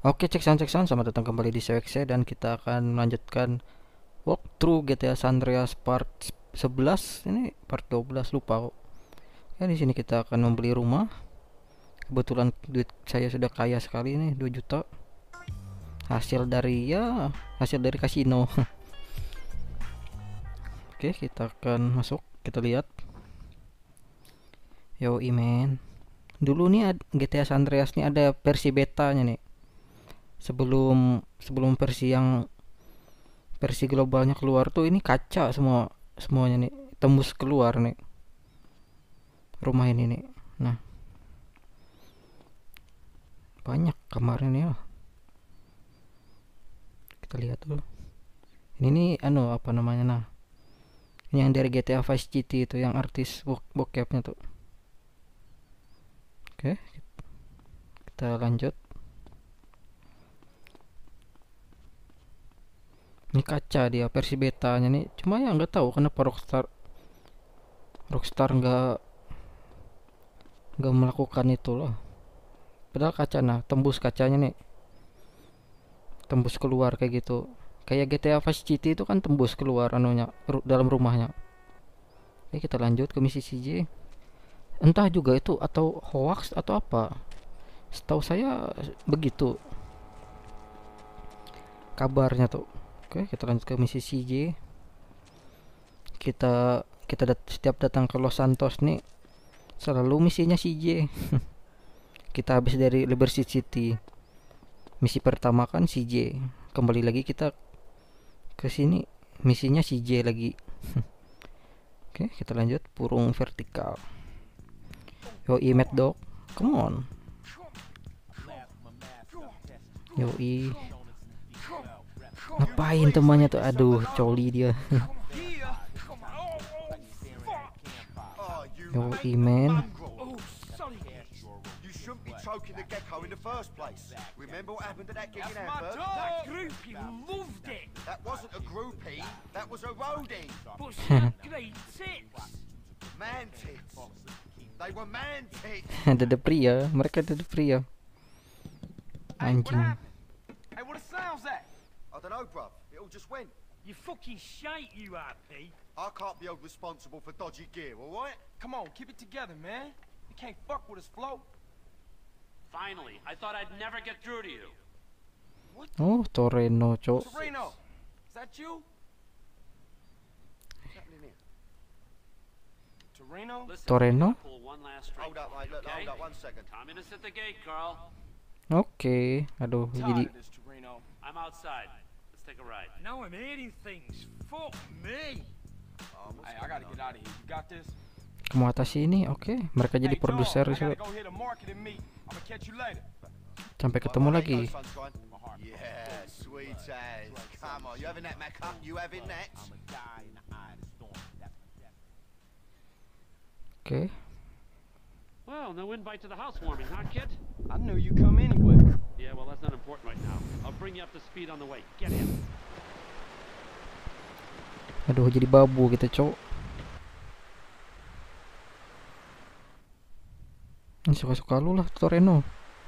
Oke, cek sound, selamat datang kembali di CWX dan kita akan melanjutkan walkthrough GTA San Andreas part 11. Ini part 12 lupa kok. Ya, di sini kita akan membeli rumah. Kebetulan duit saya sudah kaya sekali nih, 2 juta. Hasil dari kasino. Oke, kita akan masuk, kita lihat. Yo, men. Dulu nih GTA San Andreas nih ada versi betanya nih. Sebelum versi globalnya keluar tuh, ini kaca semuanya nih, tembus keluar nih rumah ini nih. Nah, banyak kamarnya nih ya. Kita lihat dulu. Ini nih apa namanya, nah. Ini yang dari GTA Vice City itu, yang artis bokepnya tuh. Oke, kita lanjut. Ini kaca dia versi betanya nih. Cuma ya nggak tahu kenapa Rockstar nggak melakukan itu loh. Padahal kaca, nah tembus kacanya nih, tembus keluar kayak gitu. Kayak GTA Vice City itu kan tembus keluar dalam rumahnya. Oke, kita lanjut ke misi CJ. Entah juga itu atau hoax atau apa. Setahu saya begitu kabarnya tuh. Oke, kita lanjut ke misi CJ. Setiap datang ke Los Santos nih selalu misinya CJ. Kita habis dari Liberty City, misi pertama kan CJ. Kembali lagi kita ke sini, misinya CJ lagi. Oke, kita lanjut burung vertikal. Yoi, Mad Dog, come on. Yoi. Ngapain temannya tuh? Aduh, coli dia. Yoi, man. Choking the gecko in the first place. Remember what happened to that gig in Hamburg? That groupie loved it. That wasn't a groupie, that was a roadie. But she had great tits. Man tits. They were man tits. Ada pria, mereka ada pria. Anjing. Hey, what the sound's that? I don't know, bruv. It all just went. You fucking shite, you RP. I can't be held responsible for dodgy gear, alright? Come on, keep it together, man. You can't fuck with us, Flo. Finally, I thought I'd never get through to you. Oh, Toreno, cok. Sereno, is that you? What's happening here? Toreno? Listen, Toreno? we gotta pull one last string, Hold up, mate. Look, okay? hold up 1 second. Communist at the gate, Carl. Oke, aduh, Tired jadi of this, Toreno. I'm outside. Let's take a ride. Now I'm hearing things. Fuck me. Hey, I gotta get out of here. You got this? kamu atas sini. Oke, mereka jadi Hey, Joe, produser I gotta so- go hit a market and meet. I'm gonna catch you later. sampai ketemu Alright, lagi. mate, go, sunshine. Yeah, sweet as. Come on, you having that, Macca? You having that? Oke, Well, no invite to the housewarming, huh, kid? I knew you come anyway. Yeah, well, that's not important right now. I'll bring you up to speed on the way. Get in. aduh, jadi babu gitu, cok. Ini suka-suka lu lah, Toreno.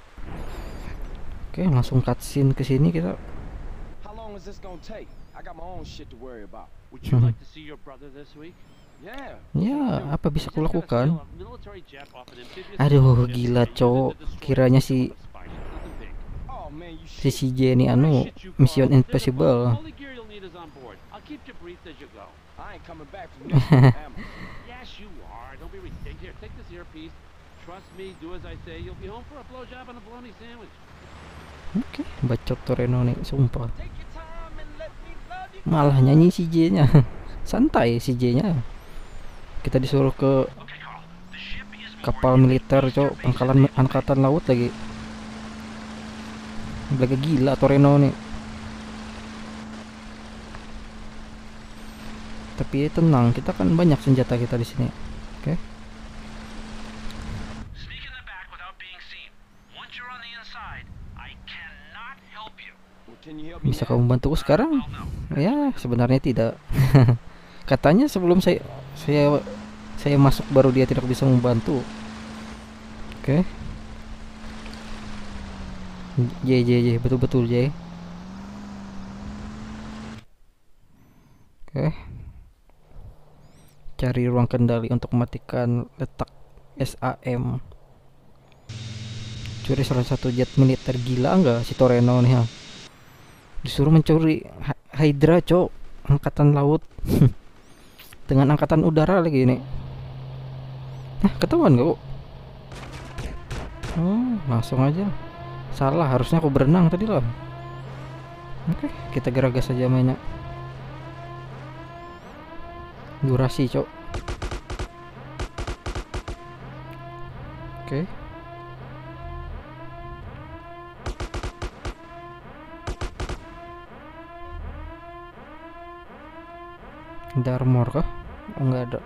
Oke, langsung cutscene ke sini kita. How long is this gonna take? I got my own shit to worry about. Would you like to see your brother this week? Yeah. Ya, apa bisa Just gotta kulakukan? steal a military jet off an amphibious Aduh, ship gila, and use it cok. to destroy Kiranya the si spy ship. Nothing big. Oh man, you si shit. CJ ini Shit, you, Mission Carl. Impossible. All the gear you'll need is on board. I'll keep you briefed as you go. I ain't coming back from this, am I? Yes, you are. Don't be ridiculous. Here, take this earpiece. Trust me, do as I say. You'll be home for a blowjob and a bologna sandwich. Oke, bacot Toreno nih, sumpah. Take your time and let me love you. Malah nyanyi CJ-nya. Santai CJ-nya. Kita disuruh ke Okay, Carl. The ship is kapal militer, cok, angkatan laut lagi. Lagi gila Toreno nih. Tapi tenang, kita kan banyak senjata kita di sini. Oke. Sneak in the back without being seen. Once you're on the inside, I cannot help you. Well, can you help me Bisa now? kamu bantuku sekarang? Ya, sebenarnya tidak. Katanya sebelum saya masuk baru dia tidak bisa membantu. Oke. Betul-betul J. Oke. Cari ruang kendali untuk mematikan letak SAM. Curi salah satu jet militer. Gila nggak si Toreno nih ya? Disuruh mencuri Hydra, cok. Angkatan laut dengan angkatan udara lagi ini. Nah, ketahuan gak kok? Oh, langsung aja. Salah, harusnya aku berenang tadi lah. Oke, kita geragas saja mainnya. Durasi, cok. Oke. Ada armor kah? Oh, nggak ada.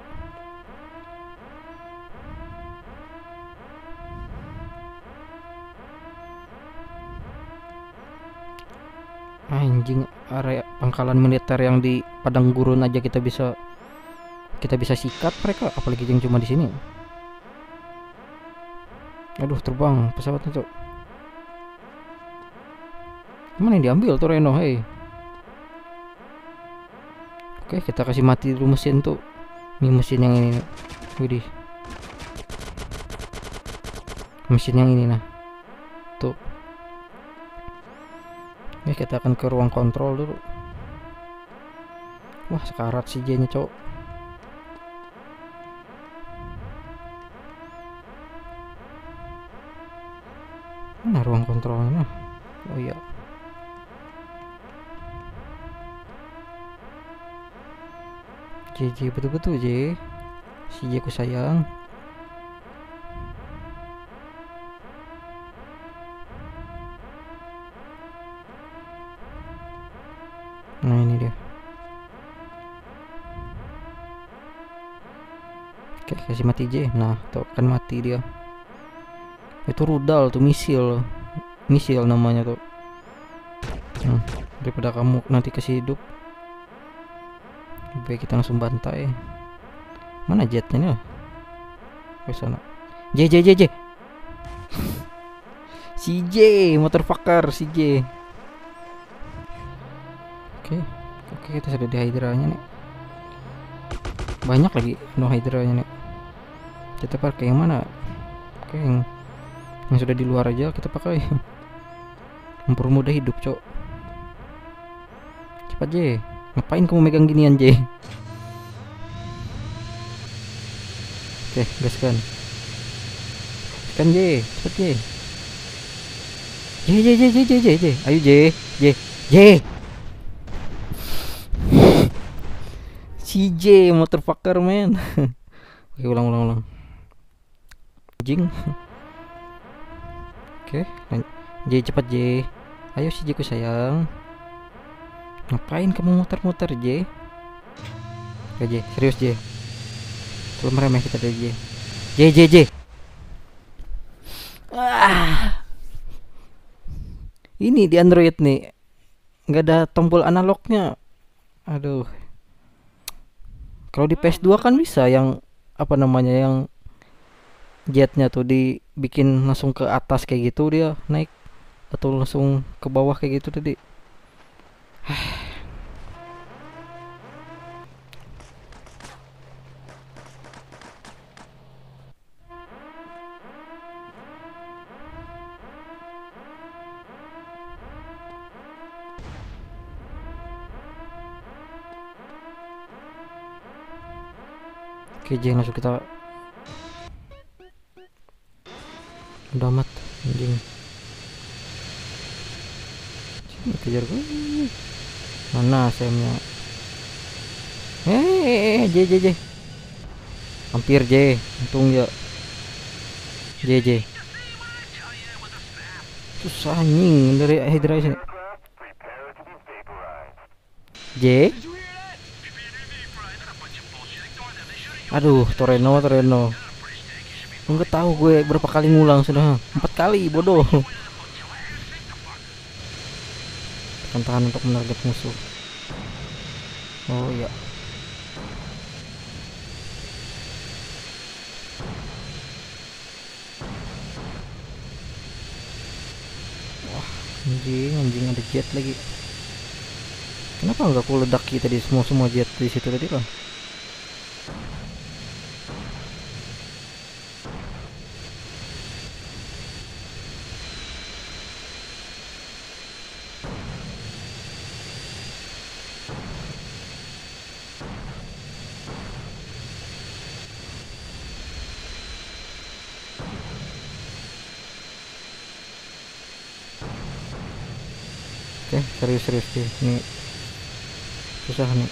Anjing, area pangkalan militer yang di padang gurun aja kita bisa sikat mereka, apalagi yang cuma di sini. Aduh, terbang pesawatnya, cok. Mana yang diambil tuh Reno, hei. Oke, kita kasih mati dulu mesin tuh. Ini mesin yang ini nih. Widih. Mesin yang ini nah. Tuh. Oke, kita akan ke ruang kontrol dulu. Wah, sekarat si J nya, cowok. Mana ruang kontrolnya? Oh iya. JJ, betul-betul J. Si J ku sayang. Nah, ini dia. Oke, kasih mati J. Nah, tuh kan mati dia. Itu rudal tuh, misil namanya tuh. Daripada kamu nanti kasih hidup, baik kita langsung bantai. Mana jetnya nih? Ke sana. J. Si J, motherfucker si J. Oke, kita sudah di Hydra-nya nih. Banyak lagi no Hydra-nya nih. Kita pakai yang mana? Oke, yang sudah di luar aja kita pakai. Mempermudah hidup, cok. Cepat J. Ngapain kamu megang ginian, J? Oke, gaskan. Kan J, cepet J. J. Ayo J. Si J, motherfucker man. Oke, ulang. Jing. Oke, J, cepat J. Ayo si J ku sayang. Ngapain kamu muter-muter J? Oke J, serius J. Belum remeh kita dari J. J. Ini di Android nih nggak ada tombol analognya. Aduh. Kalau di PS2 kan bisa yang apa namanya, yang jetnya tuh dibikin langsung ke atas kayak gitu dia naik, atau langsung ke bawah kayak gitu tadi. Oke, jangan langsung kita udah amat anjing. Sini kejar gue. Mana semnya? J. Hampir J, untung ya. J. Susah anjing dari Hydra sini. J. Aduh, Toreno. Enggak tahu gue berapa kali ngulang sudah. 4 kali, bodoh. Tahan untuk menarget musuh. Oh iya. Wah, Anjing ada jet lagi. Kenapa nggak aku ledaki tadi semua jet di situ tadi lah? Oke, serius deh. Ini susah nih.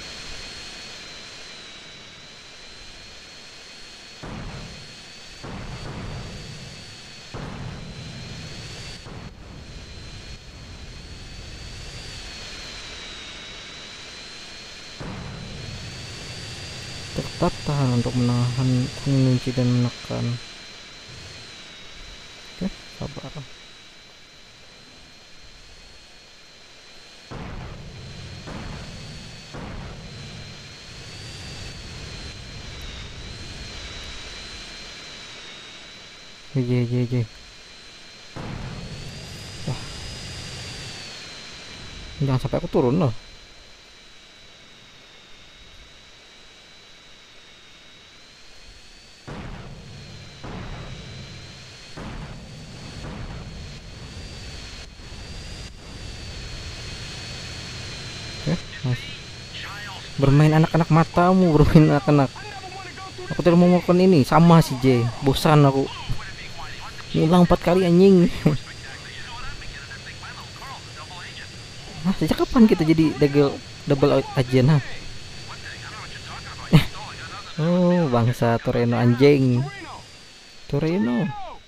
Tetap tahan untuk menahan mengunci dan menekan. Oke, sabar. JJ. Wah, jangan sampai aku turun loh. Nice. Bermain anak-anak matamu, bermain anak-anak. Aku tidak mau melakukan ini sama si J. Bosan aku. Ngulang 4 kali anjing. Hah, sejak kapan kita jadi double agent ha? Oh, bangsa Toreno anjing. Toreno.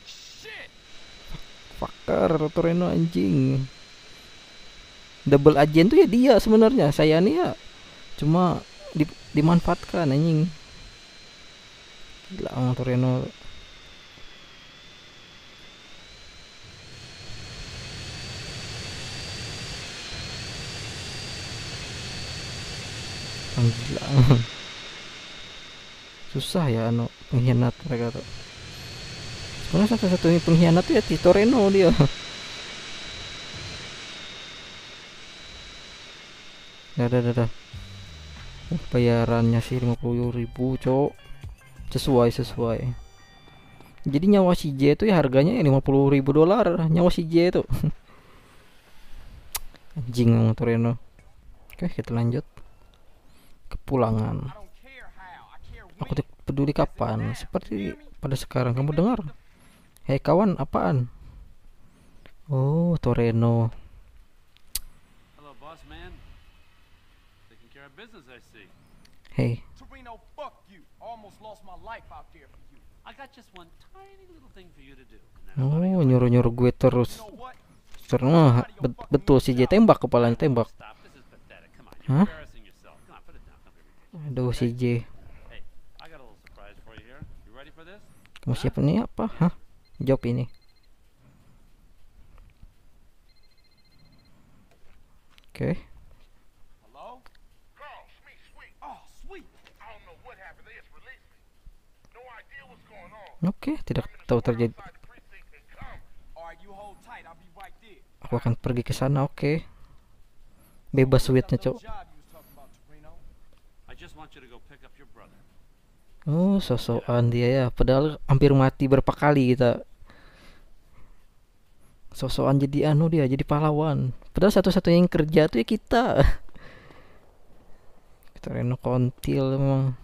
Fucker, Toreno anjing. Double agent tuh ya dia sebenarnya. Saya nih ya cuma dimanfaatkan anjing. Gila Toreno. Gila. Susah ya pengkhianat mereka tuh. Sebenarnya satu-satunya pengkhianat tuh ya Toreno dia. Dah. Bayarannya sih 50.000 cok. Sesuai. Jadi nyawa si J itu ya harganya $50.000 nyawa si J itu. Anjing Toreno. Oke, kita lanjut. Kepulangan. Aku tidak peduli kapan, seperti pada sekarang. Kamu dengar? Hei kawan, apaan? Oh, Toreno. Hello, boss man. Taking care of business, I see. Hey, Toreno, fuck you. Almost lost my life out there for you. I got just one tiny little thing for you to do. oh nyuruh gue terus. You know what? Terus betul si J tembak kepalanya tembak. Stop. This is pathetic. Come on, Hah? you're embarrassing yourself. Come on, put it down. Come here. Aduh si J. Hey, I got a little surprise for you here. You ready for this? Kamu siap nih apa? Hah? Jawab ini. Oke. Hello? Carl, sweet. Oh, sweet. I don't know what happened. They just released me. No idea what's going on. Oke, tidak tahu terjadi. Outside the precinct and come. Alright, you hold tight. I'll be right there. Aku akan pergi ke sana. Oke. Bebas sweetnya cok. Job you was talking about, Toreno. I just want you to go pick up your brother. Oh, sosokan dia ya. Padahal hampir mati berapa kali kita. Sosokan jadi dia, jadi pahlawan. Padahal satu-satunya yang kerja tuh ya kita. Toreno kontil emang.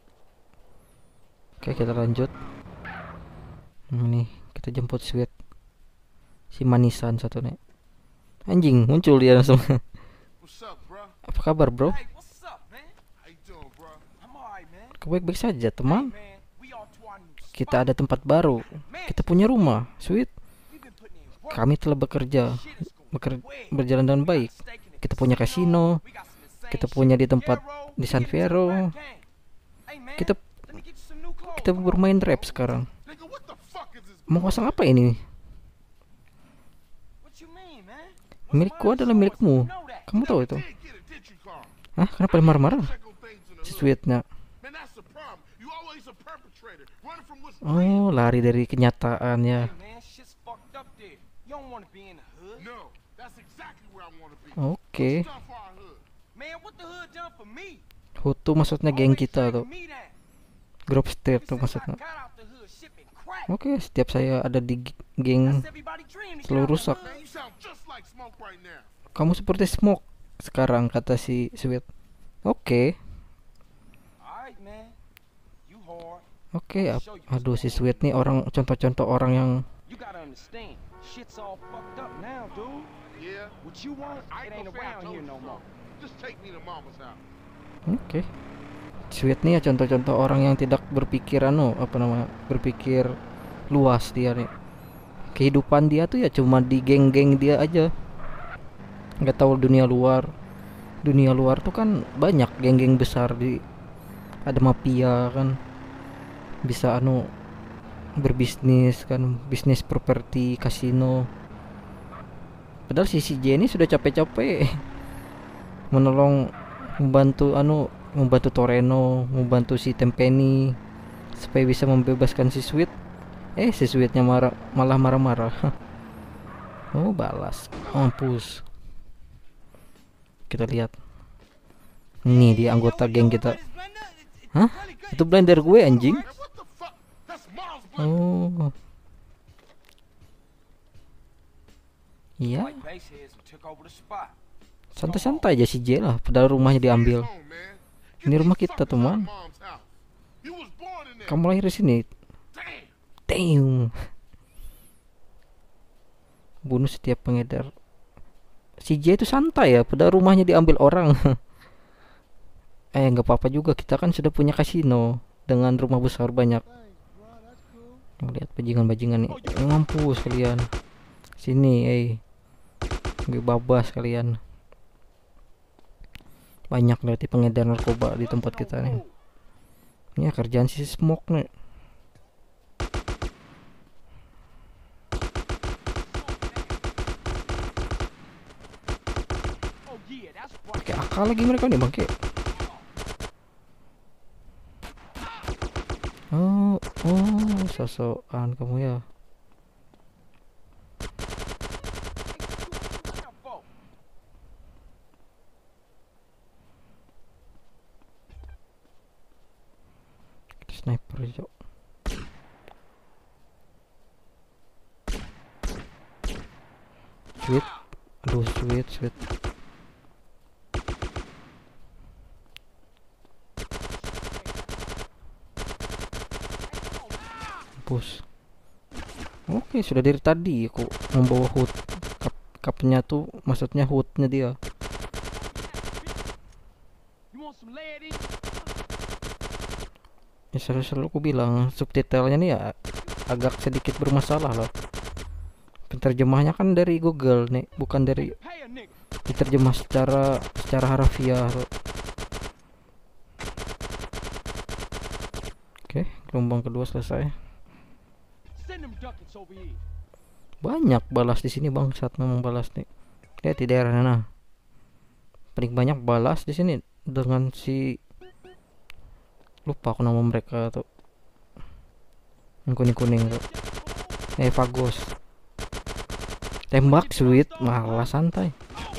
Oke, kita lanjut. Nih, kita jemput Sweet. Si manisan satu nih. Anjing, muncul dia langsung. What's up, bro? Apa kabar, bro? Hey, what's up, man? How you doing, bro? I'm alright, man. Kau baik-baik saja, teman. Man, we on to our new Kita ada tempat baru. Kita punya rumah, Sweet. We've been putting in work. Kami telah bekerja, Shit is going way. berjalan dengan baik. Stake in the Kita punya kasino, We got some insane kita shit. punya di tempat Hero, di San get into the Fierro. rap game. Hey, man, Kita let me get you some new clothes. kita bermain rap sekarang. Nigga, what the fuck is this? Mau pasang apa ini? What you mean, man? Milikku adalah milikmu. Kamu tahu itu? Did get it, did you, Carl? Hah? Kenapa dia marah-marah? Check on things in the Si hood. Sweetnya. Man, that's the problem. You always a perpetrator. Running from what's Oh, real. lari dari kenyataan ya. Hey, man, shit's fucked up there. You don't want to be in the hood. No, that's Oke. Man, what the hood done for me? Hutu maksudnya geng Always kita tuh. dragging me down. Grove Street tuh Since I maksudnya. got out the hood shipping crack, Oke, setiap saya ada di geng that's everybody dream to get selalu out the rusak. hood. You sound just like Smoke right now. Kamu seperti Smoke sekarang, kata si Sweet. Oke. Alright, man. You hard. Oke, aduh si Sweet nih orang contoh-contoh orang yang You gotta understand, shit's all fucked up now, dude. Yeah, What you want, I it ain't ain't gonna say I around told here you no so. more. Just take me to mama's house. oke. Sweet nih ya contoh-contoh orang yang tidak berpikir berpikir luas dia nih. Kehidupan dia tuh ya cuma di geng-geng dia aja. Nggak tahu dunia luar. Dunia luar tuh kan banyak geng-geng besar ada mafia kan. Bisa berbisnis kan, bisnis properti, kasino. Padahal si CJ ini sudah capek-capek membantu Toreno, membantu si Tempeni supaya bisa membebaskan si Sweet. Si Sweetnya malah marah-marah. Oh, balas. Mampus. Kita lihat. Nih dia anggota geng kita. Hah? Itu blender gue anjing. Man, what the fuck? That's Mom's blender. Oh. Iya, Like base heads who took over the spot. santai-santai aja si J lah, padahal rumahnya diambil. Home, man. Ini Get rumah these kita tuh, fuckers out man. of Mom's house. You was born in there. Kamu lahir di sini. Damn. Damn. Bunuh setiap pengedar. Si J itu santai ya, padahal rumahnya diambil orang. Nggak apa-apa juga, kita kan sudah punya kasino dengan rumah besar banyak. Lihat bajingan-bajingan nih. Ngampus kalian. Sini, gue babas kalian. Banyak lihat pengedar narkoba di tempat kita nih. Ini kerjaan si Smoke nih. Oh yeah, that's right. Pakai akal lagi mereka nih bangke. Oh, sosokan kamu ya. Sniper aja. Sweet. Aduh, sweet. Bos. Oke, sudah dari tadi aku membawa hood. Cupnya tuh maksudnya hoodnya dia. You want some lead in? Ya selalu aku bilang subtitlenya nih ya agak sedikit bermasalah loh. Penterjemahnya kan dari Google nih, bukan dari Pay a nigga. diterjemah secara harafiah loh. Oke, gelombang kedua selesai. Send them duckets over here. Banyak balas di sini bangsat, memang balas nih. Lihat di daerah sana. Paling banyak balas di sini dengan si lupa aku nama mereka tuh. Yang kuning-kuning tuh. Fagos. Tembak Sweet, malah santai.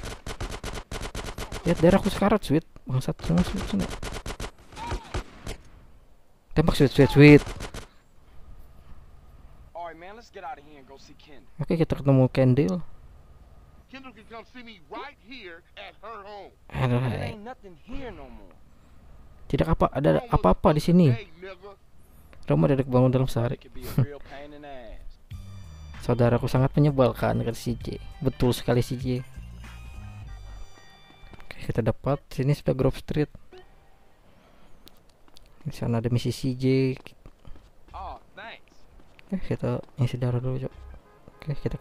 Lihat daerahku sekarat Sweet. Bangsat semua sini. Tembak Sweet. Alright, man, let's get out of here and go see Ken. Oke, kita ketemu Kendall. Kendall can come see me right here at her home. Aduh, There ain't nothing here no more. tidak ada apa-apa di sini. Hey, nigga. Roma dadak bangun dalam sehari. It could be a real pain in the ass. Saudaraku sangat menyebalkan, kata CJ. Betul sekali CJ. Oke, kita dapat sini sudah Grove Street. Di sana ada misi CJ. Oh, thanks. Kita isi darah dulu, Cok. Oke, kita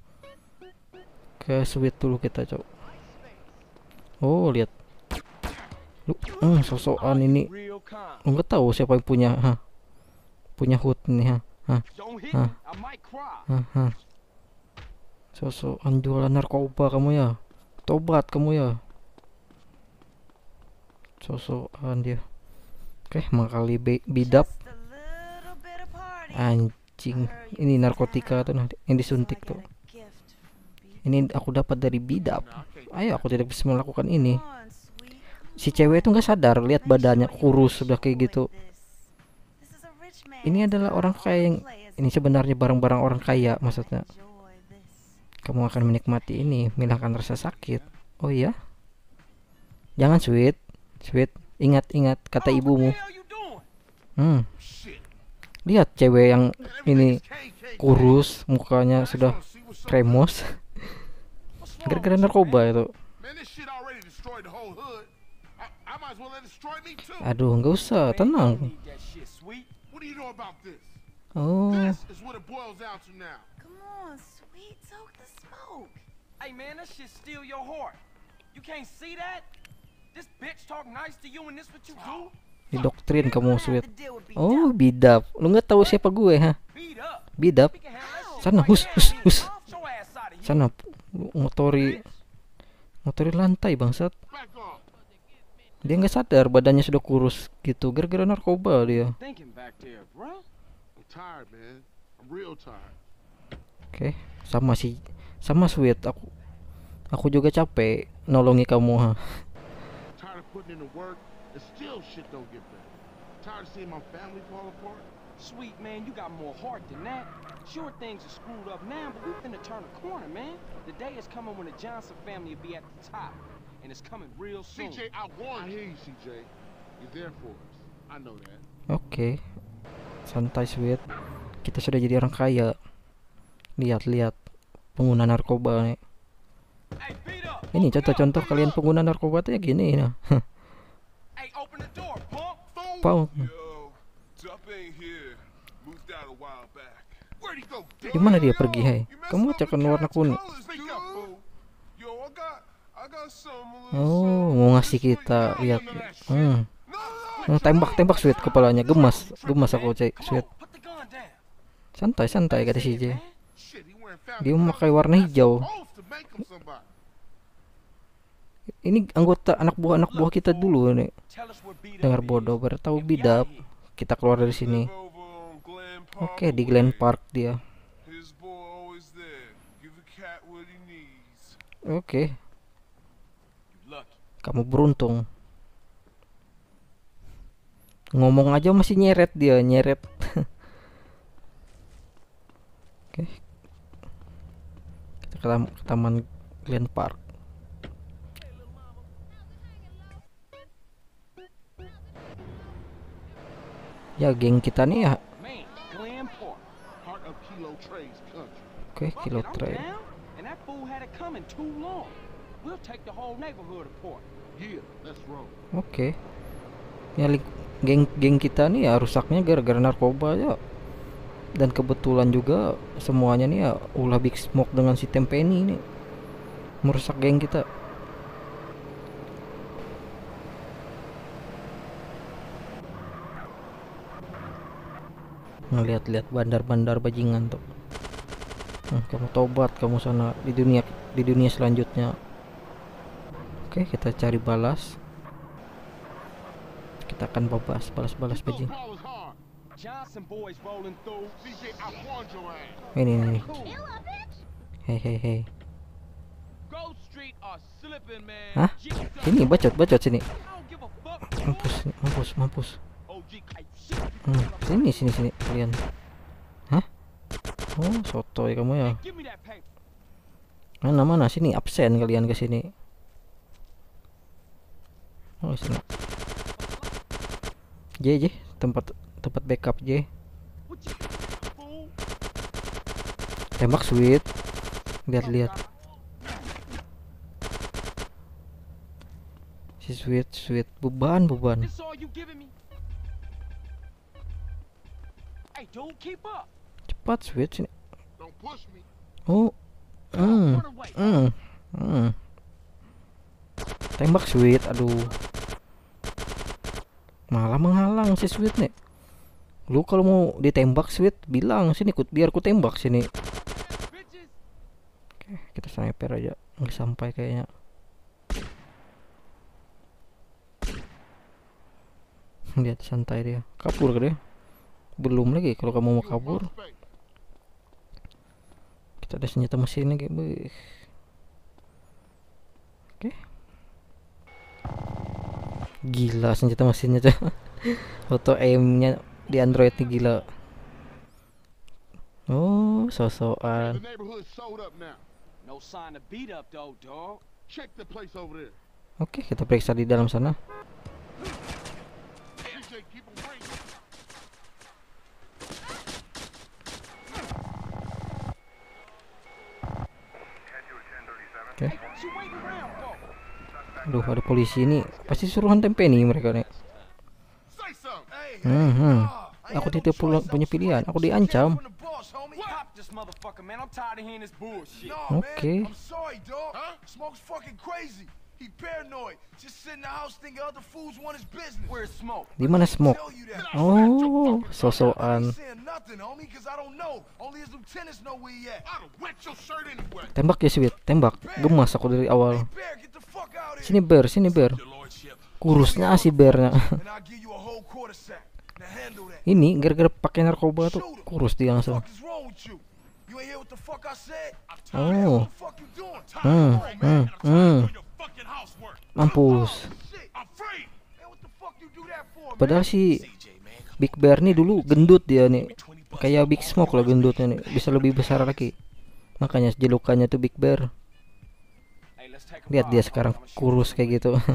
ke Sweet dulu kita, Cok. Oh, lihat. Lu sosokan ini. Real calm. Lu nggak tahu siapa yang punya hood nih, Don't hit Huh. me. I might cry. Sosokan jualan narkoba kamu ya. Tobat kamu ya. Sosokan dia. Oke, makali bidap. Anjing. Ini narkotika tuh nah, yang disuntik tuh. Ini aku dapat dari bidap. Ayo, aku tidak bisa melakukan ini. Si cewek itu nggak sadar, lihat badannya kurus sudah kayak gitu. Ini adalah orang kaya yang ini sebenarnya barang-barang orang kaya maksudnya. Kamu akan menikmati ini, menghilangkan rasa sakit. Oh iya? Jangan sweet, sweet. Ingat kata ibumu. Lihat cewek yang ini kurus, mukanya sudah kremos. Gara-gara narkoba itu. Man, this shit already destroyed the whole hood. I might as well let it destroy me too. Aduh, nggak usah, tenang. Need that shit, sweet. What do you know about this? Oh, This is what it boils down to now. Come on, sweet, soak the smoke. Hey, man, that shit steal your heart. You can't see that? This bitch talk nice to you and this what you do? didoktrin kamu sweet. Oh, bidap. Lu nggak tahu siapa gue, ha? Beat up. Bidap. We can handle that shit Sana, right hus, now, hus, man. hus. Get your ass out of here. Sana, motori lantai bangsat. Back off. Dia nggak sadar badannya sudah kurus gitu gara-gara narkoba dia. Thinking back there, bro. I'm tired, man. I'm real tired. Oke, sama sweet. Aku juga capek nolongi kamu, ha. Tired of putting in the work and still shit don't get better. Tired of seeing my family fall apart. Sweet, man, you got more heart than that. Sure, things are screwed up now, but we finna turn a corner, man. The day is coming when the Johnson family will be at the top, and it's coming real soon. CJ, I hear you, CJ. You're there for us. I know that. Oke. Santai sweet. Kita sudah jadi orang kaya. Lihat pengguna narkoba nih. Hey, beat up. Ini contoh-contoh kalian pengguna narkoba tuh ya gini nah. Hey, open the door, punk. Pau. Yo, Dup ain't here. Moved out a while back. Where'd he go? Gimana dia pergi, hai? Kamu cakap warna kuning. Speak up, fool. Yo, I got some. Oh, mau ngasih kita lihat. Tembak sweet kepalanya, gemas aku sweet. Put the gun down. Santai kata si J. Shit, he wearing family. Dia memakai warna hijau. Supposed to make him somebody. Ini anggota anak buah kita dulu nih. Tell us where beat up Dengar is. bodoh, baru tahu bidap. Kita keluar dari sini. Over on Glen Park. Oke, di Glen Park dia. His boy always there. Give a cat what he needs. Oke, You lucky. kamu beruntung. Ngomong aja masih nyeret dia, nyeret. Oke. Kita ke taman Glen Park. Ya, geng kita nih ya. Man, Glen Park. Heart of Kilo Trey's country. Oke, Fuck Kilo it, I'm Tray. down. And that fool had it coming too long. We'll take the whole neighborhood apart. Yeah, let's roll. Oke. Ya, geng kita nih ya rusaknya gara-gara narkoba ya. Dan kebetulan juga semuanya nih ya ulah Big Smoke dengan si Tempeni ini merusak geng kita. Ngeliat-liat bandar-bandar bajingan tuh. Kamu tobat kamu sana di dunia selanjutnya. Oke, kita cari balas. Kita akan balas Those bajing. powers hard. Johnson boys rolling through. CJ, I warned your ass. Ini. Cool. Hei. Grove Street are slipping, man. Hah? Sini bacot sini. I don't give a fuck. Mampus. OG, hey, shit. Sini kalian. Hah? Oh, sotoy kamu ya. Give me that paper. Mana sini absen kalian ke sini. Oh, sini. J, tempat backup J. What you fool? Tembak sweet. Lihat. Si sweet beban. This all you giving me? Hey, dude, keep up. Cepat sweet sini. Don't push me. Oh. Run away. Tembak sweet, aduh. Malah menghalang si sweet nih. Lu kalau mau ditembak sweet bilang sini biar ku tembak sini. Bitches. Oke, kita sniper aja. Nggak sampai kayaknya. Lihat santai dia. Kabur ke dia? Belum lagi kalau kamu mau kabur. Suspect. Kita ada senjata mesin lagi. Beuh. Oke. Gila senjata mesinnya tuh. Auto aim-nya di Android nih gila. Oh, The sosokan. neighborhood sold up now. No sign of beat up though, dog. Check the place over there. Oke, kita periksa di dalam sana. CJ, keep 'em bringing. Oke. Hey, what you waiting around for? Aduh, ada polisi ini. Pasti suruhan tempeni mereka nih. Say something. Hey, Aku tidak punya pilihan. Aku diancam. Pop this motherfucker, man. I'm tired of hearing this bullshit. No, Okay. man. I'm sorry, dog. Huh? Smoke's fucking crazy. He paranoid. Just sit in the house thinking other fools want his business. Where's Smoke? Di mana Smoke? Tell you that. Oh, I sosokan. ain't saying nothing, homie, because I don't know. Only his lieutenants know where he at. I'd have wet your shirt anyway. Tembak ya Sweet, tembak. Gemas aku dari awal. Bear, get the fuck out of here. Sini Bear, sini Bear. Your lordship. Kurusnya si Bearnya. And I'll give you a whole quarter sack. Now handle that. Ini gara-gara pakai narkoba tuh kurus dia What the langsung. fuck is wrong with you? You ain't hear what the fuck I said? Oh, What the fuck you doing? Your fucking housework. mampus. Shit. I'm free. Man, what the fuck you do that for, man? Padahal si Big Bear nih dulu gendut dia nih. Kayak Big Smoke lah gendutnya nih. Bisa lebih besar lagi. Makanya julukannya tuh Big Bear. Hey, let's take a Lihat ride. dia sekarang kurus kayak gitu. I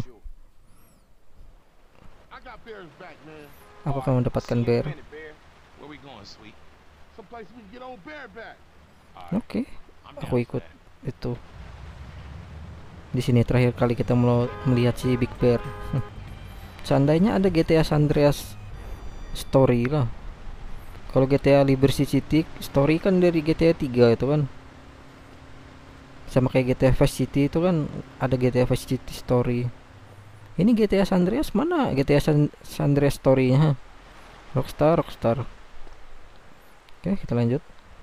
got Bear's back, man. Apakah mendapatkan Bear? Where we going, sweet? Someplace we can get old Bear back. Oke, aku ikut itu. Di sini terakhir kali kita melihat si Big Bear. Seandainya ada GTA San Andreas Story lah. Kalau GTA Liberty City Story kan dari GTA 3 itu kan. Sama kayak GTA Vice City itu kan ada GTA Vice City Story. Ini GTA San Andreas mana? GTA San Andreas Story-nya. Rockstar. Oke, kita lanjut.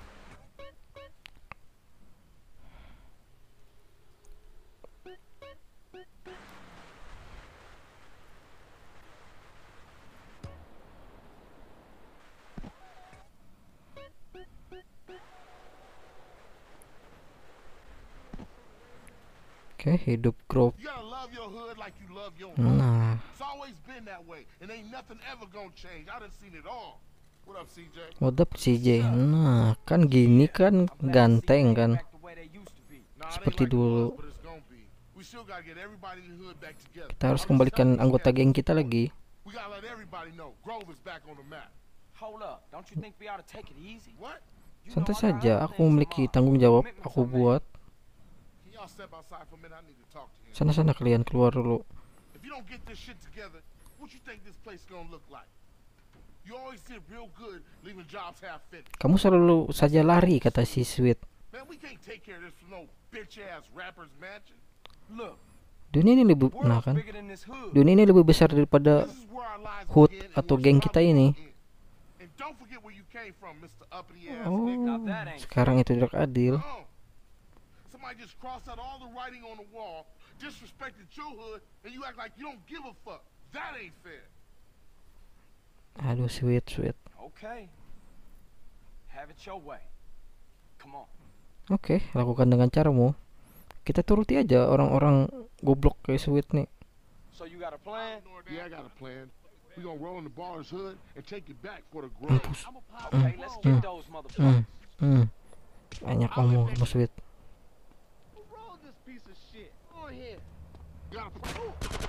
Oke, hidup Grove. You gotta love your hood like you love your Nah, It's always been that way, and ain't nothing ever gonna change. I done seen it all. What up, CJ? wadap CJ. Nah, kan gini kan ganteng kan. Back the way they used to be. Nah, it ain't Seperti like it dulu. was, but it's gonna be. We still gotta get everybody in the hood back together. Kita harus kembalikan anggota geng kita lagi. We gotta let everybody know Grove is back on the map. Hold up. Don't you think we ought to take it easy? What? You Santai know, I got saja, other aku things memiliki tomorrow. tanggung jawab. Commitments Aku I made. buat. Can y'all step outside for a minute? I need to talk to him. Sana kalian keluar dulu. If you don't get this shit together, what you think this place gonna look like? You always did real good leaving jobs half finished. Kamu selalu saja lari, kata si Sweet. Man, we can't take care of this from no bitch ass rapper's mansion. Look, Dunia ini lebih, world's nah kan. bigger than this hood. Dunia ini lebih besar daripada This is where our lives hood begin and atau where geng it's kita about to ini. end. And don't forget where you came from, Mr. Uppity ass Oh, nigga. sekarang itu tidak adil. Oh. Somebody just crossed out all the writing on the wall, disrespected your hood, and you act like you don't give a fuck. That ain't fair. Aduh, Sweet. Okay. Have it your way. Come on. Oke, lakukan dengan caramu. Kita turuti aja orang-orang goblok kayak Sweet nih. So you got a plan? Yeah, I got a plan. We gonna roll in the bar's hood and take it back for the Grove. Okay, let's get those motherfuckers. Banyak ngomong sama Sweet. Roll this piece of shit. On here. Got a plan.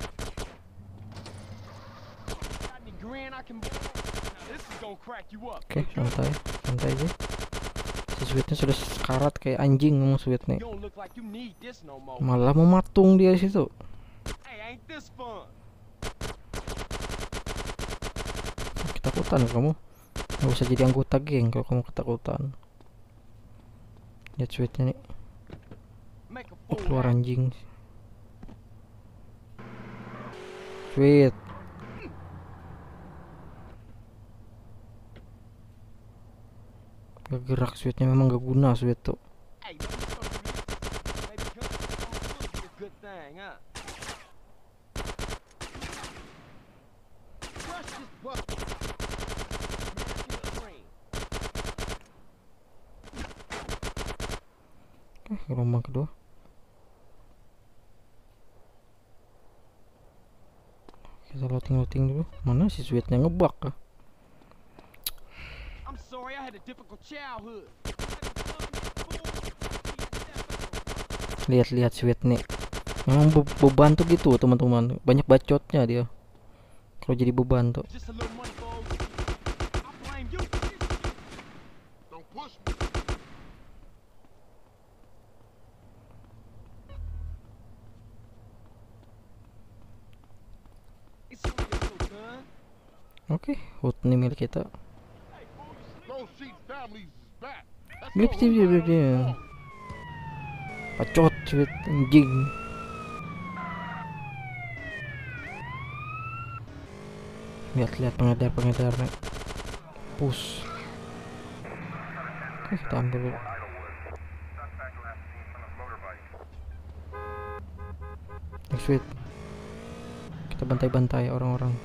Got any grin I can... Now this is gonna crack you up. Oke, santai aja. Si Sweetnya sudah sekarat kayak anjing ngomong Sweet nih. You don't look like you need this no more. Malah mematung dia di situ. Hey, ain't this fun? Ketakutan kamu. Gak usah jadi anggota geng kalau kamu ketakutan. Lihat Sweetnya nih. Make a Oh, fool keluar out. anjing. Sweet. Gak gerak Sweetnya, memang gak guna Sweet tuh. Hey, don't you come to me. Maybe guns would be a good thing, huh? Crush this buck. Oke, gelombang kedua. Kita loading dulu. Mana si Sweetnya ngebug kah? I'm sorry, I had a difficult childhood. Lihat Sweet nih. Memang beban tuh gitu teman-teman. Banyak bacotnya dia. Kalau jadi beban tuh. Just a little money, folks. I blame you. Don't push me. It's only a little gun. Oke, HUD nih milik kita. Those sheep families is back. Let's Blip, go. blip, blip, blip. Bacot Sweet anjing. Lihat pengedar nih. Push. Oke, kita ambil dulu. Sweet. Kita bantai orang-orang.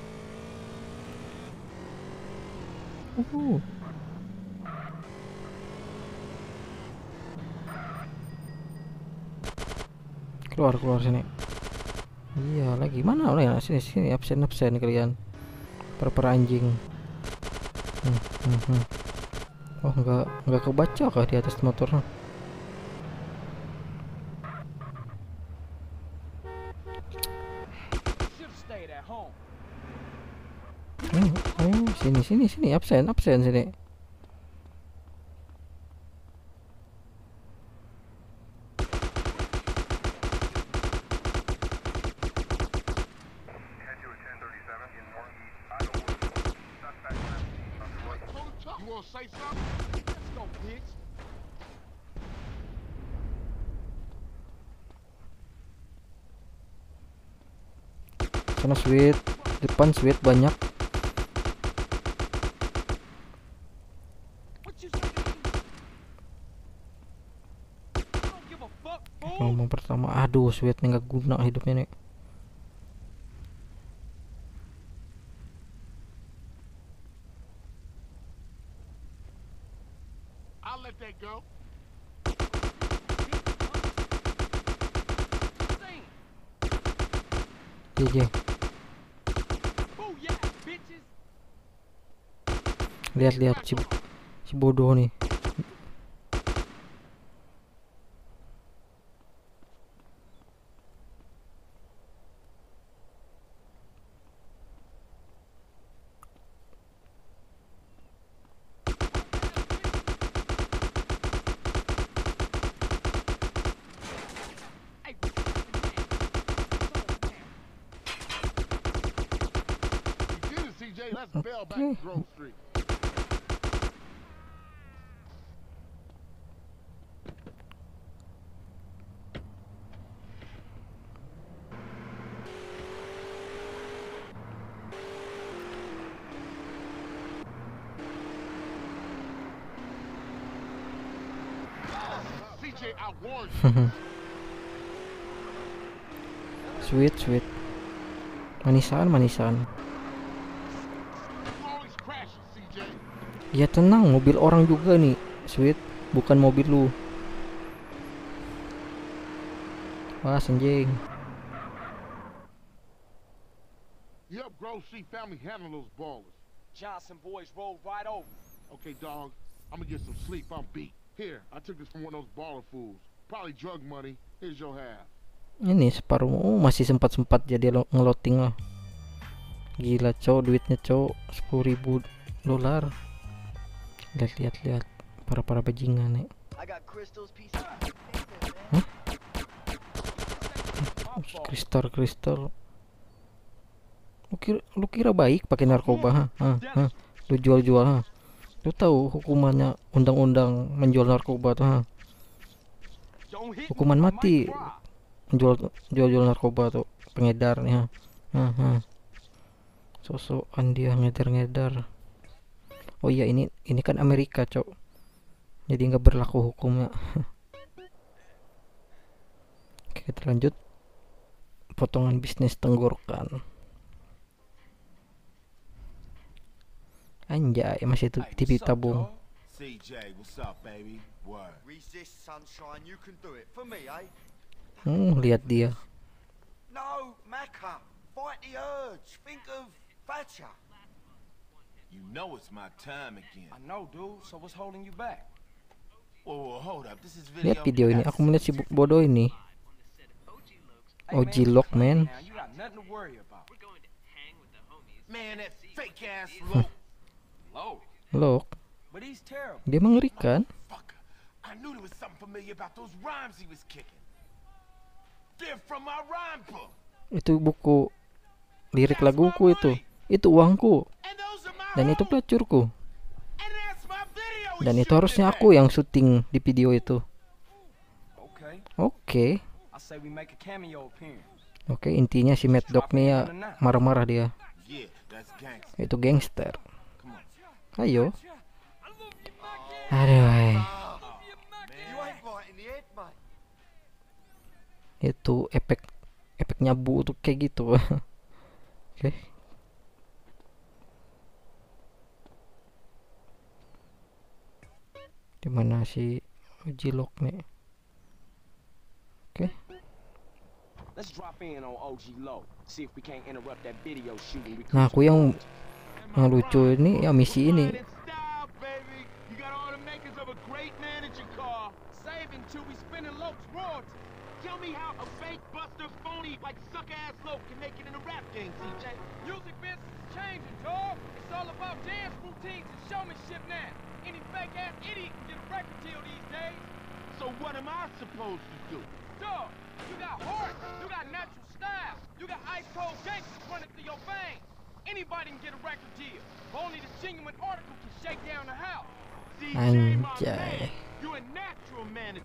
Keluar sini. Iya, lagi mana lah ya? Sini absen kalian. Per anjing. Oh, enggak kebaca kah di atas motor? Should have stayed at home. Sini absen sini. You wanna say something? Let's go, bitch. Sana Sweet, depan Sweet banyak. What you say to me? You don't give a fuck, fool. Ngomong pertama, aduh Sweet nih nggak guna hidupnya nih. I'll let that go. JJ, Booyah, bitches. lihat si bodoh nih. Hey, You did it, CJ. Let's bail back to Grove Street. CJ, I warned you. Sweet. Manisan. You always crashing, CJ. Ya tenang, mobil orang juga nih, Sweet, bukan mobil lu. Wah, anjing. Yep, Grove Street family handle those ballers. Johnson boys rolled right over. Okay, dog. I'm gonna get some sleep. I'm beat. Here, I took this from one of those baller fools. Probably drug money. Here's your half. Ini separuh. Oh, masih sempat jadi ngeloting lah. Gila cowok, duitnya cowok $10.000. Lihat para bajingan nih. I got Crystal's piece of Kristal. Lu kira baik pakai narkoba, ha? Lu jual, ha? Lu tahu hukumannya undang-undang menjual narkoba tuh, ha? Don't hit me, Hukuman I mati. might cry. Jual narkoba tuh, pengedar nih, ha? Sosokan dia ngedar. Oh iya, ini kan Amerika, cok. Jadi nggak berlaku hukumnya. Oke, kita lanjut. Potongan bisnis tenggorokan. Anjay, masih itu TV tabung. CJ, what's up, baby? Word. resist sunshine. You can do it for me, eh? Lihat dia. No, Macca. Fight the urge. Think of Thatcher. You know it's my time again. I know, dude. So what's holding you back? Whoa, hold up. This is Lihat video. video ini, aku melihat si bodoh ini. OG Lock, man. Now you got nothing to worry about. Man, that fake ass low. Low. Lock, But he's terrible. dia mengerikan. Fucker. I knew there was something familiar about those rhymes he was kicking. They're from my rhyme book. Itu buku lirik laguku itu. Itu uangku. And those are my Dan itu hoes. pelacurku. And that's my video. Dan itu harusnya aku yang syuting di video itu. Okay. Oke. I say we make a cameo appearance. Oke, intinya si Mad Dog nih ya marah-marah dia. Yeah, that's gangster. Itu gangster. Come on. Ayo. Aduh. You ain't right in the head, mate. Itu efek nyabu tuh kayak gitu. Oke. Dimana si Jilok nih? Oke. Let's drop in on OG Low. See if we can't interrupt that video shooting. Nah, aku yang lucu ini ya misi ini. Style, baby. You got all the makers of a great manager car. Saving till we spending Loke's royalties. Tell me how a fake buster phony like suck-ass Loke can make it in a rap game, CJ. Music business is changing, dog. It's all about dance routines and showmanship now. Any fake ass idiot can get a record deal these days. So what am I supposed to do? Dog, you got heart, you got natural style, you got ice cold gangsters running through your veins. Anybody can get a record deal. Only the genuine article can shake down the house. CJ, my Anjay. man, you a natural manager.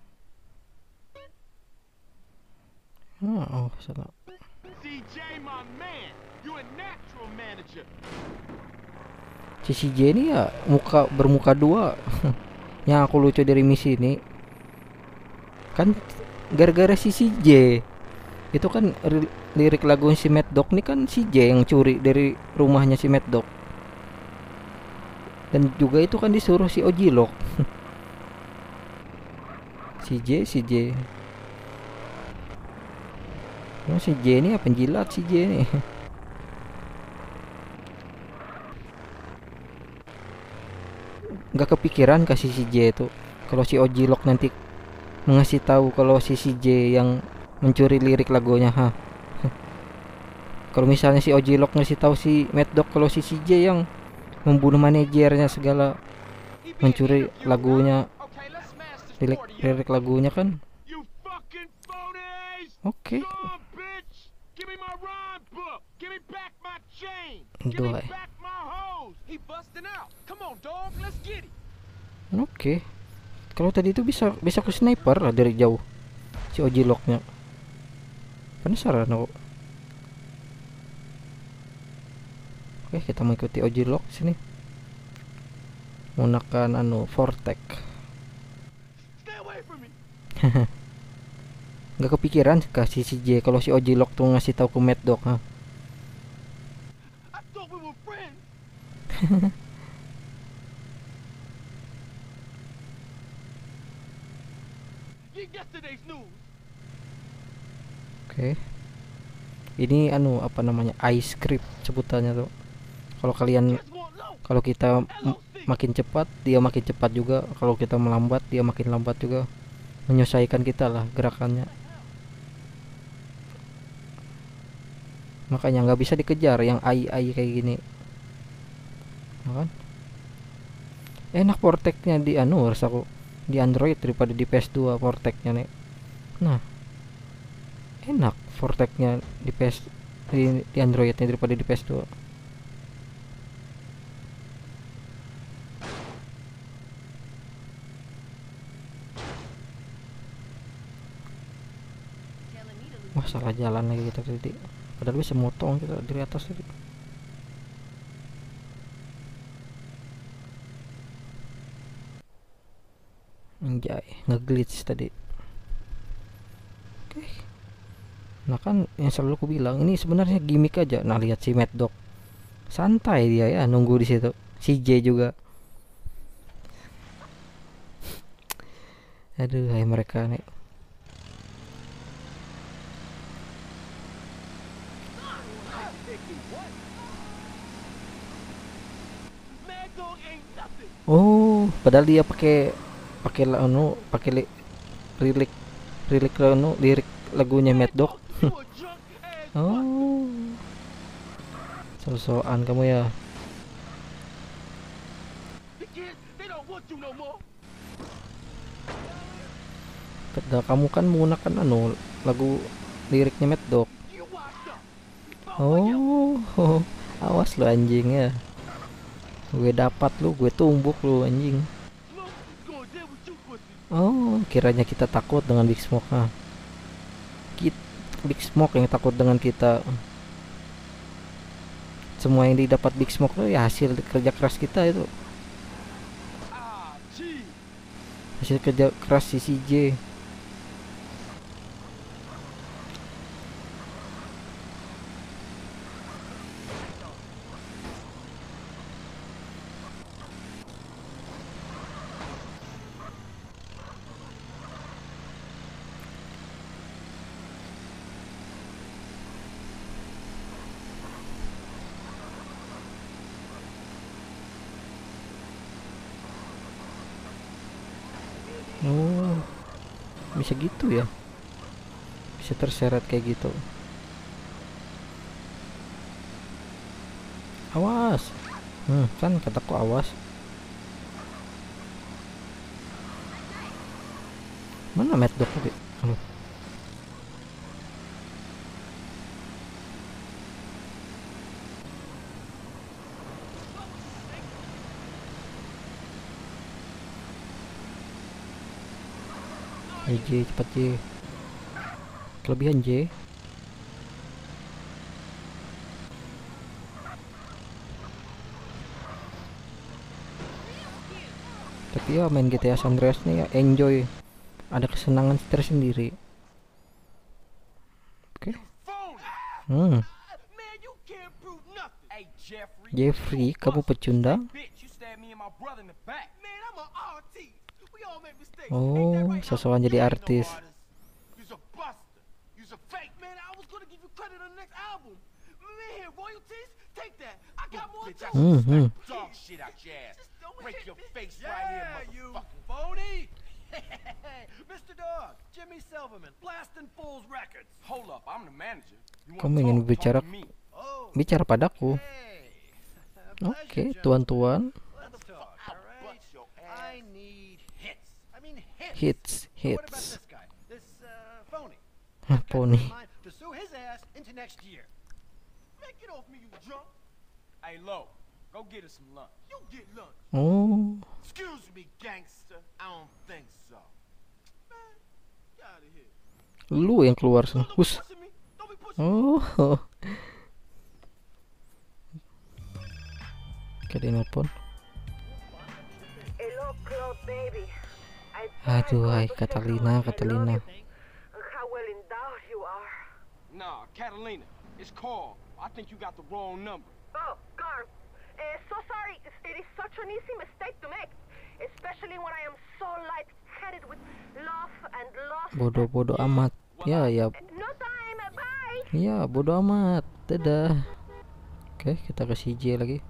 Oh, salah. CJ, my man, you a natural manager. Si CJ ini ya bermuka dua. Yang aku lucu dari misi ini kan gara-gara si CJ itu kan lirik lagu si Mad Dog nih kan CJ yang curi dari rumahnya si Mad Dog. Dan juga itu kan disuruh si OG Lock. CJ. Nah, si J ini apa penjilat si J ini. Nggak kepikiran kasih si J itu kalau si OG Lock nanti mengasih tahu kalau si J yang mencuri lirik lagunya, ha. Kalau misalnya si OG Lock ngasih tahu si Mad Dog kalau si J yang membunuh manajernya segala, mencuri lagunya, Okay, let's smash this lirik lagunya kan. You fucking phonies! Oke. Son, bitch! Give me my rhyme book! Give me back my chain! Give Itu me lah. back my hose! He busting out. Come on, dog, let's get it. Oke. Kalau tadi itu bisa ke sniper lah dari jauh. Si OG Lock-nya. Penasaran aku. Oke, kita mengikuti OG Lock sini. Menggunakan Vortex. Stay away from me! Nggak kepikiran kasih si J kalau si OG Lock tuh ngasih tahu ke Mad Dog, ha. I thought we were friends! Yesterday's news! Oke. Ini apa namanya? Ice script sebutannya tuh. Kalau kalian Just want low! kalau kita makin cepat, dia makin cepat juga. Kalau kita melambat, dia makin lambat juga. Menyesuaikan kita lah gerakannya. Makanya nggak bisa dikejar yang AI kayak gini. Ya kan? Enak Vortex-nya di harus aku di Android daripada di PS2 Vortex-nya nih. Nah, enak Vortex-nya di di Android-nya daripada di PS2. Wah, salah jalan lagi kita tadi. Padahal bisa motong kita dari atas tadi. Anjay, nge-glitch tadi. Oke. Nah kan yang selalu aku bilang ini sebenarnya gimmick aja. Nah, lihat si Mad Dog. Santai dia ya nunggu di situ. Si J juga. Aduh, hai mereka nih. Mad Dog ain't nothing. Oh, padahal dia pakai pakai lirik lirik lagunya Mad Dog. You a drunk ass fuck. Oh, so-soan kamu ya. The kids, they don't want you no more. Padahal kamu kan menggunakan lagu liriknya Mad Dog. You washed up. Oh, awas lu anjing ya. Gue dapat lu, gue tumbuk lu anjing. Look, it's gonna deal with you, pussy. Oh, kiranya kita takut dengan Big Smoke. Big Smoke yang takut dengan kita. Semua yang didapat Big Smoke tuh ya hasil kerja keras kita itu. Ah, gee. Hasil kerja keras si CJ. Oh, bisa gitu ya, bisa terseret kayak gitu. Awas, kan kataku awas. Mana Mad Dog tadi? Aduh. J, cepat J. Kelebihan J. Tapi ya main GTA San Andreas nih ya enjoy. Ada kesenangan tersendiri. Oke. Man, you can't prove nothing. Hey, Jeffrey. Jeffrey, kamu pecundang? Bitch, you stabbed me and my brother in the back. Man, I'm an artist. We all make mistakes. Oh, sosokan jadi artis. You's a buster. You's a fake. Man, I was gonna give you credit on the next album. Man, royalties? Take that. I got more too. Dog shit out your ass. Break your face right here, you phony. Mr. Dog, Jimmy Silverman, blasting Fool's Records. Hold up, I'm the manager. Kamu ingin bicara padaku? Oke, tuan-tuan. Hits. Pony. Hey, Lo, go get us some lunch. You get lunch. Oh, Excuse me, gangster. I don't think so. Man, get out of here. lu yang keluar sana. Don't be Hus. pushing me. Don't be pushing me. Oh. Oke, dia nelpon. Aduh, hai Catalina. Nah, Catalina, it's Carl. I think you got the wrong number. Oh, Carl. So sorry. It is such an easy mistake to make, especially when I am so light-headed with love and loss. Bodoh amat. Ya. No time. Bye. Ya, bodoh amat. Dadah. Oke, kita ke CJ lagi.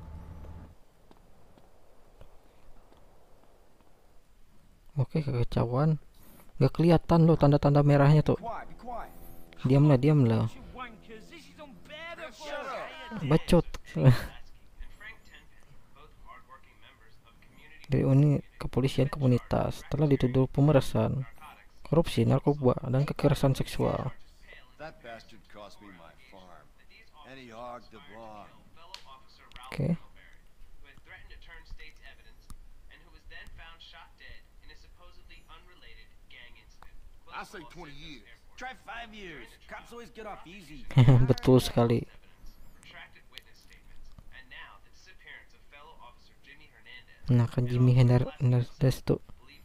Oke, kekacauan. Gak kelihatan loh tanda-tanda merahnya tuh. Diamlah. Bacot. Dari unit kepolisian komunitas telah dituduh pemerasan, korupsi, narkoba, dan kekerasan seksual. Oke. I say 20 years. Try 5 years. Cops always get off easy. Betul sekali. Nah, kan Jimmy Hernandez tuh.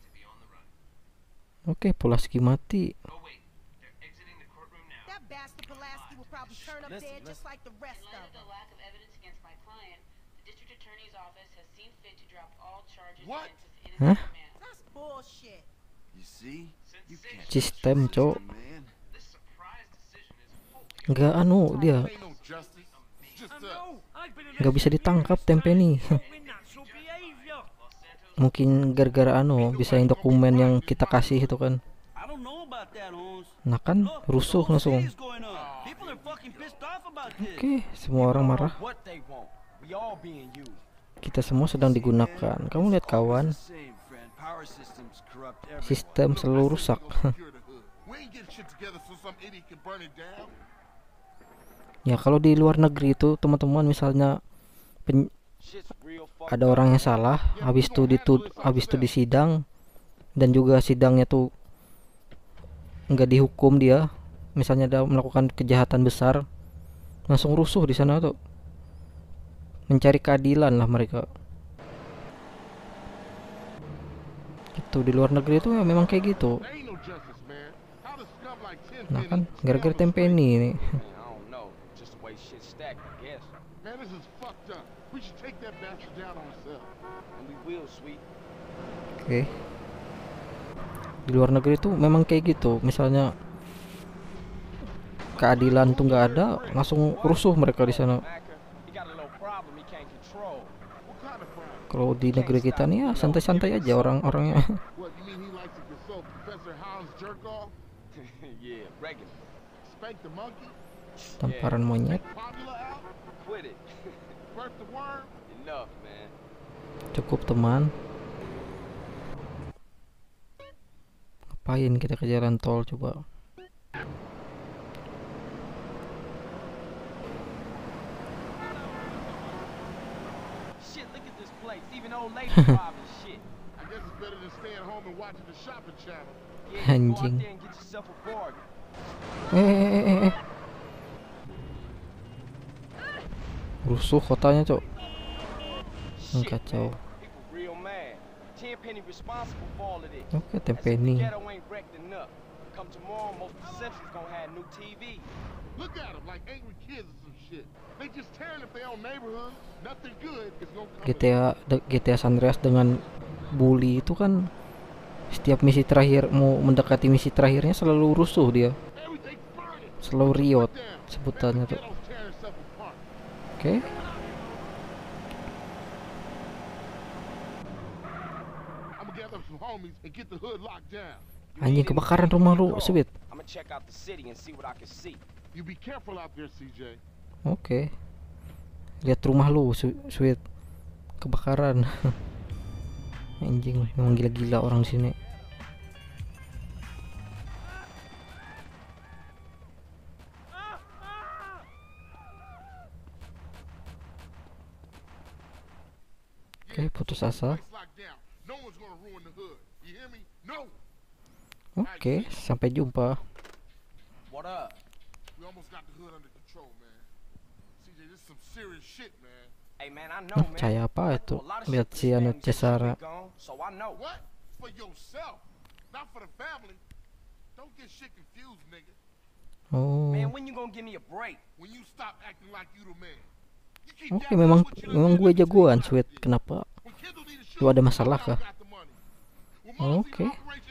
Oke, Pulaski mati. That bastard Pulaski will probably turn up dead just like the rest of them. The lack of evidence against my client, the district attorney's office has seen fit to drop all charges What? against this innocent man. That's bullshit. You see? You can't Sistem, cowok. man. Enggak dia. Ain't no justice. just nggak bisa ditangkap Tempeni. Mungkin gara-gara bisa yang dokumen yang kita kasih itu kan. Nah kan rusuh langsung. Oke, semua orang marah. Kita semua sedang digunakan. Kamu lihat kawan, sistem selalu rusak. Ya kalau di luar negeri itu teman-teman, misalnya ada orang yang salah, habis itu disidang, dan juga sidangnya tuh nggak dihukum dia, misalnya ada melakukan kejahatan besar, langsung rusuh di sana tuh, mencari keadilan lah mereka. Itu di luar negeri itu ya memang kayak gitu. Nah kan gara-gara Tempeni ini. Oke. Di luar negeri tuh memang kayak gitu. Misalnya keadilan tuh nggak ada, langsung rusuh mereka di sana. Kalau di negeri kita nih ya santai-santai aja orang-orangnya. Tamparan monyet. Cukup teman. Ngapain kita ke jalan tol coba? Anjing. Rusuh kotanya, Cok. Kacau. Oke, Tempeni. GTA San Andreas dengan bully itu kan, setiap misi terakhir mau mendekati misi terakhirnya selalu rusuh dia. Selalu riot sebutannya tuh. Oke. Anjing, kebakaran rumah lu, Sweet. Oke. Lihat rumah lu, Sweet. Kebakaran. Anjing, memang gila-gila orang di sini. Oke, putus asa. Oke, sampai jumpa. Cahaya apa itu? Lihat si Cesar. Oh. Oke, memang gue jagoan, Sweet. Kenapa? Lu ada masalah kah? Oke.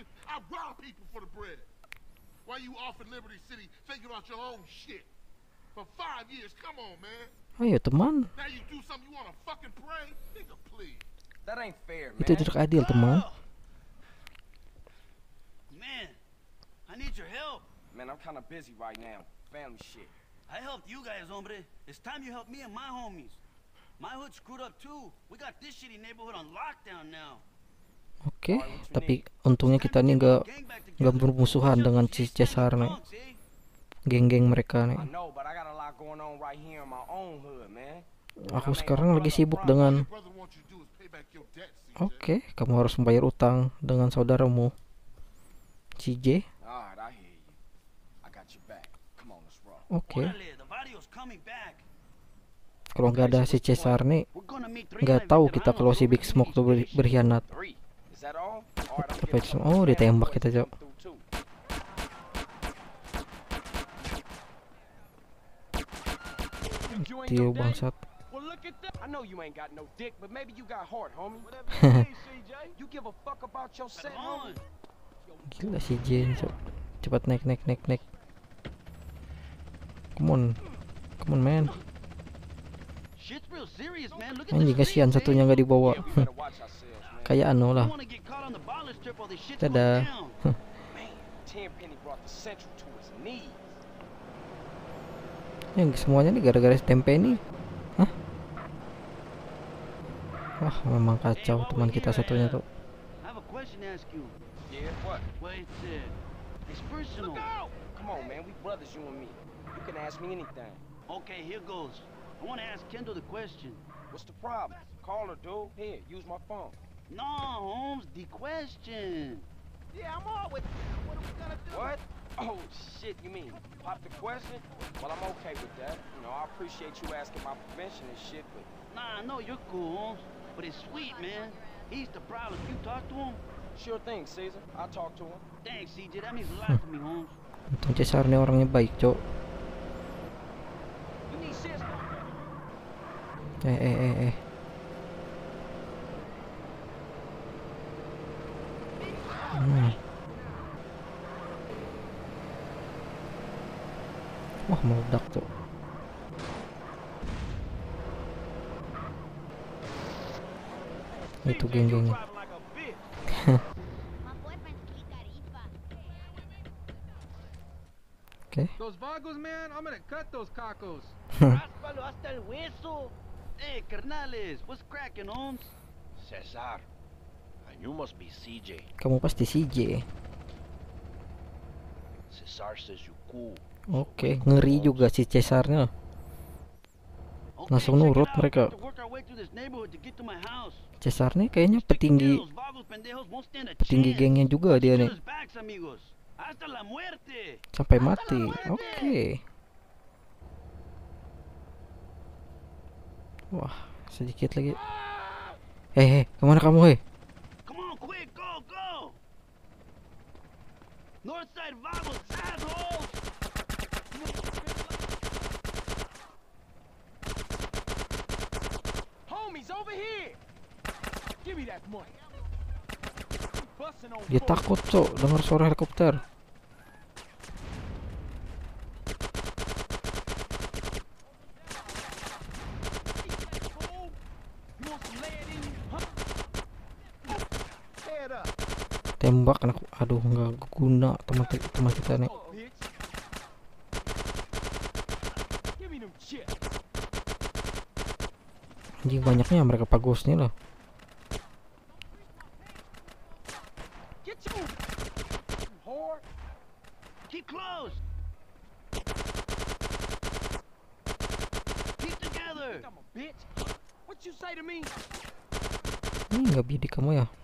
Ayo teman. Itu tidak adil, teman. Man, I'm kind of busy right now. Family shit. I helped you guys, hombre. It's time you help me and my homies. My hood screwed up too. We got this shitty neighborhood on lockdown now. Oke, tapi untungnya kita nih nggak bermusuhan dengan si Cesar nih. Geng-geng mereka nih. Aku sekarang lagi sibuk dengan. Oke, kamu harus membayar utang dengan saudaramu, CJ. Oke. Kalau nggak ada si Cesar nih, nggak tahu kita kalau si Big Smoke tuh berkhianat. Oh, ditembak kita, Cok. Tio bangsat. Gila si Jen, Cok. Cepat naik. Come on man. Shit's real serious, man. Look at Anjing, the kasihan streets, satunya nggak dibawa. Yeah, we better watch ourselves, man. Kayak anu lah. don't want to get caught on the baller strip while this shit's going Dadah. down. Man, Tenpenny brought the Central to his knees. Yang semuanya nih gara-gara si Tenpenny. Hah? Wah, memang kacau teman kita satunya tuh. I have a question to ask you. Yeah, what? Well, it's personal. Look out! Come on, man. We brothers, you and me. You can ask me anything. Okay, here goes. I want to ask Kendall the question. What's the problem? Call her, dude. Here, use my phone. No, Holmes, the question. Yeah, I'm all with what are we gonna do? What? Oh, shit, you mean pop the question? Well, I'm okay with that. You know, I appreciate you asking my permission and shit, but... Nah, I know you're cool, Holmes. But it's sweet, man. He's the problem. You talk to him? Sure thing, Caesar. I'll talk to him. Thanks, CJ. That means a lot to me, Holmes. Untung Cesar nih orangnya baik, Cok. You need shit? Wah, meledak tuh. Itu geng-gengnya. Oke. Those vagos, man, I'm gonna cut those cacos. Ráspalo hasta el hueso. Hey, carnales, what's cracking, Holmes? Cesar, and you must be CJ. Kamu pasti CJ. Cesar says you cool. Oke, ngeri juga si Cesarnya. Okay, Langsung check it nurut out. mereka. We have to work our way through this neighborhood to get to my house. Cesar nih kayaknya Stick petinggi together, those vagos pendejos won't stand a petinggi chance. gengnya juga dia nih. Each other's backs, amigos. Hasta la muerte. Sampai mati. Oke. Wah, sedikit lagi. Kemana kamu, hei? Come on, quick, go, go. Northside vagos, assholes. Homies, over here! Give me that money. Busting on Dia takut, Cok, dengar suara helikopter. You want some lead in you, huh? Head up. Tembak anak. Aduh, nggak guna teman kita nih. Oh, bitch. Give me them chips. Anjing, banyaknya mereka pagosnya loh. Get you, whore. Keep close. Keep together. I'm a bitch. What you say to me? Ini nggak bidik kamu ya?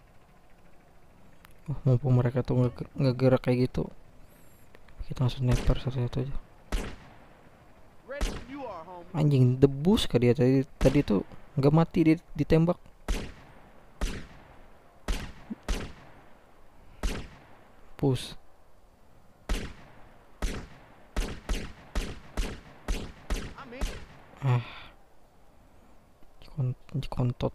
Oh, mumpung mereka tuh nggak gerak kayak gitu, kita langsung sniper satu-satu aja. Ready when you are, homie. Anjing, debus ke dia tadi tuh nggak mati ditembak. Push. I'm in. Kontot.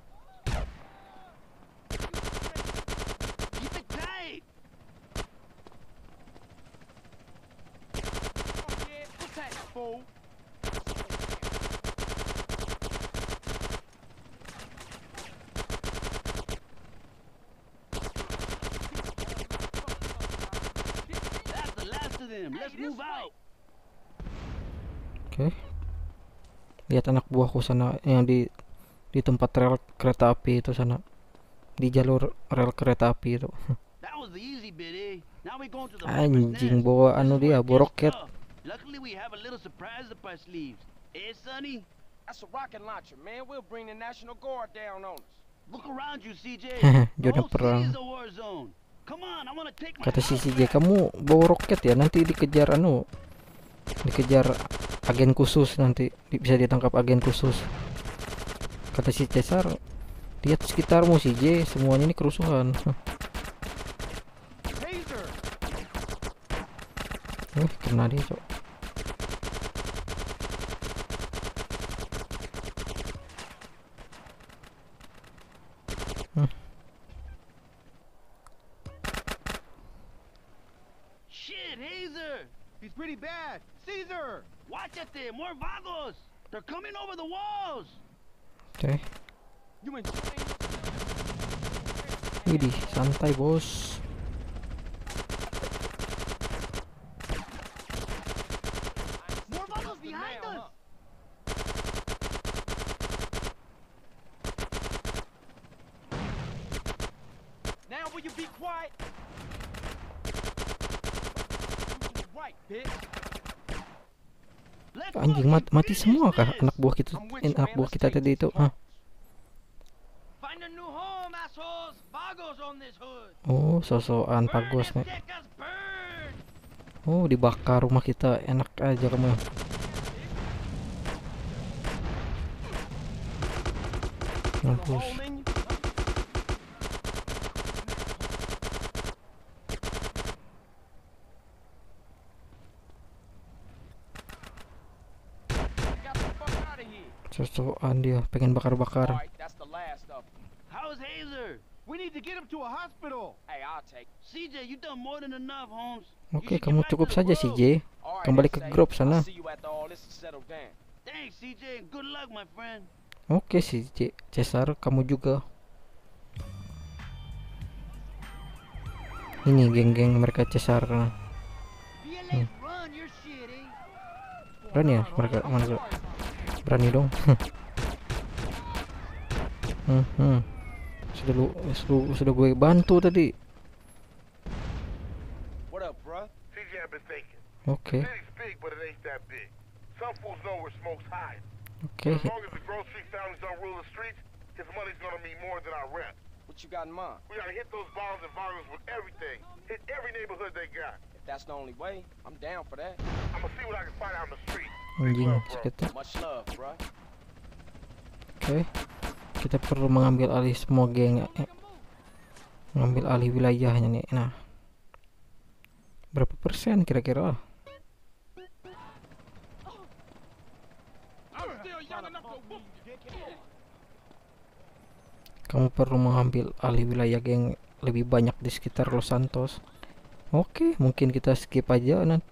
Keep it tight. Oh, yeah, what's that, fool? That's the last of them. Let's move out. Oke. Lihat anak buahku sana yang di tempat rel kereta api itu sana. Di jalur rel kereta api itu. That was the easy bit, eh? Now we going to the Anjing, bawa anu dia, bawa roket. Luckily we have a little surprise up our sleeves. Eh, Sonny? That's a rocket launcher, man. We'll bring the National Guard down on us. Look around you, CJ. The Zona whole perang. city is a war zone. Come on, I want to take my Kata si house CJ, back. kamu bawa roket ya, nanti dikejar dikejar agen khusus, nanti bisa ditangkap agen khusus. Kata si Cesar, lihat sekitarmu CJ, semuanya ini kerusuhan. Taser! Kena dia, Cok. Shit, Hazer! He's pretty bad. Caesar! Watch it there, more vagos! They're coming over the walls. Oke. You enjoying? Widih, santai bos. More bubbles behind us. Now will you be quiet? Right, bitch. Anjing, mati semua kah anak buah kita, anak buah kita tadi itu? Hah? Find a new home, assholes. Vagos on this hood. Oh, sosokan Pagos nih. Oh, dibakar rumah kita, enak aja kamu. Mampus. Sosokan dia, pengen bakar-bakar. That's the last of them. How's Hazer? We need to get him to a hospital. Hey, I'll take. CJ, you done more than enough, Holmes. Oke, kamu cukup saja CJ. Kembali ke grup sana. See you after all this is settled down. Thanks, CJ. Good luck, my friend. Oke CJ, Cesar, kamu juga. Ini geng-geng mereka Cesar. Berani ya mereka, mana berani dong. Sudah gue bantu tadi. What up, bruh? CJ, I've been thinking. Oke. The city's big, but it ain't that big. Some fools know where smoke's hiding. Oke. As long as the grocery families don't rule the streets, his money's gonna mean more than our rent. What you got in mind? We gotta hit those bombs and volumes with everything. Hit every neighborhood they got. If that's the only way, I'm down for that. I'm gonna see what I can find out in the street. Anjing, sakit. Much love, bruh. Oke. Kita perlu mengambil alih semua geng. Mengambil alih wilayahnya nih. Nah. Berapa persen kira-kira? Kamu perlu mengambil alih wilayah geng lebih banyak di sekitar Los Santos. Oke, mungkin kita skip aja nanti.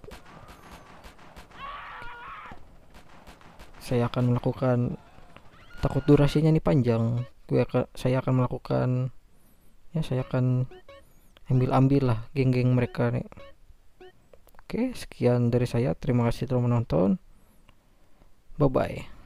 Saya akan melakukan, takut durasinya ini panjang. Saya akan melakukan, ya saya akan ambil lah geng-geng mereka nih. Oke, sekian dari saya. Terima kasih telah menonton. Bye bye.